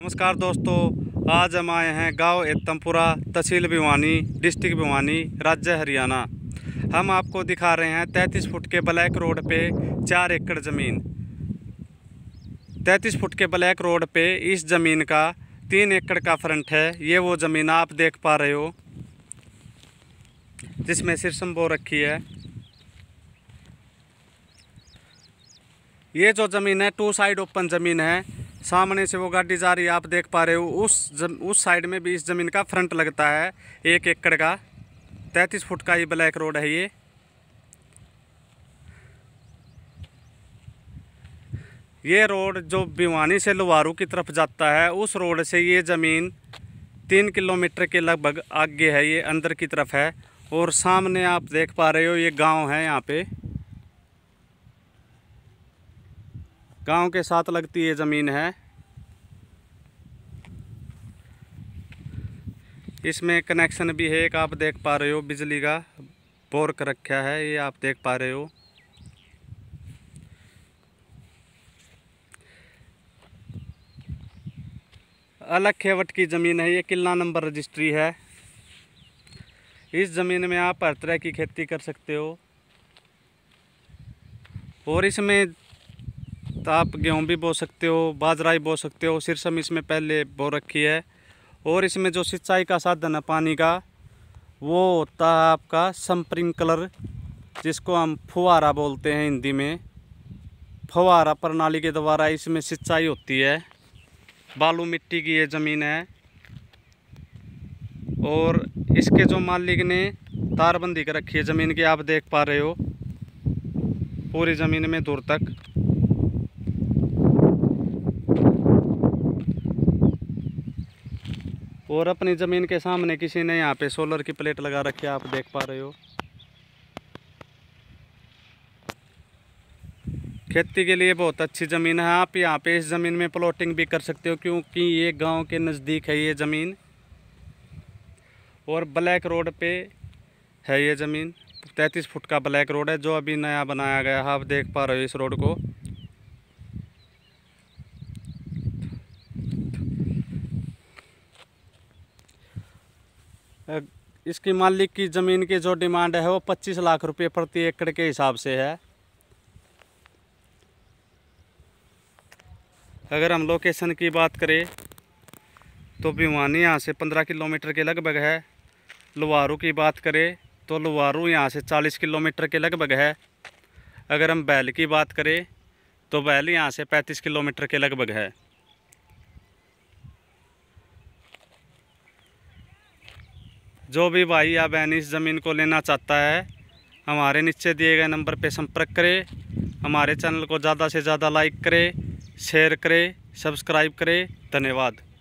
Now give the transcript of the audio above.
नमस्कार दोस्तों, आज हम आए हैं गांव एतमपुरा, तहसील भिवानी, डिस्ट्रिक्ट भिवानी, राज्य हरियाणा। हम आपको दिखा रहे हैं 33 फुट के ब्लैक रोड पे 4 एकड़ ज़मीन। 33 फुट के ब्लैक रोड पे इस ज़मीन का 3 एकड़ का फ्रंट है। ये वो ज़मीन आप देख पा रहे हो जिसमें शीर्षम बो रखी है। ये जो ज़मीन है 2 साइड ओपन ज़मीन है। सामने से वो गाड़ी जा रही है, आप देख पा रहे हो। उस साइड में भी इस ज़मीन का फ्रंट लगता है 1 एकड़ का। 33 फुट का ये ब्लैक रोड है। ये रोड जो भिवानी से लोहारू की तरफ जाता है, उस रोड से ये ज़मीन 3 किलोमीटर के लगभग आगे है, ये अंदर की तरफ है। और सामने आप देख पा रहे हो ये गांव है। यहाँ पे गांव के साथ लगती ये ज़मीन है। इसमें कनेक्शन भी है, एक आप देख पा रहे हो, बिजली का बोर कर रखा है, ये आप देख पा रहे हो। अलग खेवट की ज़मीन है, ये किला नंबर रजिस्ट्री है। इस ज़मीन में आप हर तरह की खेती कर सकते हो। और इसमें तो आप गेहूँ भी बो सकते हो, बाजरा भी बो सकते हो। सिरसम इसमें पहले बो रखी है। और इसमें जो सिंचाई का साधन है पानी का, वो होता है आपका स्प्रिंकलर, जिसको हम फुहारा बोलते हैं हिंदी में। फुहारा प्रणाली के द्वारा इसमें सिंचाई होती है। बालू मिट्टी की ये ज़मीन है। और इसके जो मालिक ने तारबंदी कर रखी है ज़मीन की, आप देख पा रहे हो पूरी ज़मीन में दूर तक। और अपनी ज़मीन के सामने किसी ने यहाँ पे सोलर की प्लेट लगा रखी है, आप देख पा रहे हो। खेती के लिए बहुत अच्छी ज़मीन है। आप यहाँ पे इस ज़मीन में प्लॉटिंग भी कर सकते हो, क्योंकि ये गांव के नज़दीक है ये ज़मीन। और ब्लैक रोड पे है ये ज़मीन। 33 फुट का ब्लैक रोड है जो अभी नया बनाया गया है, आप देख पा रहे हो इस रोड को। इसकी मालिक की ज़मीन की जो डिमांड है वो 25 लाख रुपए प्रति एकड़ के हिसाब से है। अगर हम लोकेशन की बात करें तो भिवानी यहाँ से 15 किलोमीटर के लगभग है। लोहारू की बात करें तो लोहारू यहाँ से 40 किलोमीटर के लगभग है। अगर हम बैल की बात करें तो बैल यहाँ से 35 किलोमीटर के लगभग है। जो भी भाई या बहन इस ज़मीन को लेना चाहता है, हमारे नीचे दिए गए नंबर पर संपर्क करें। हमारे चैनल को ज़्यादा से ज़्यादा लाइक करें, शेयर करें, सब्सक्राइब करें। धन्यवाद।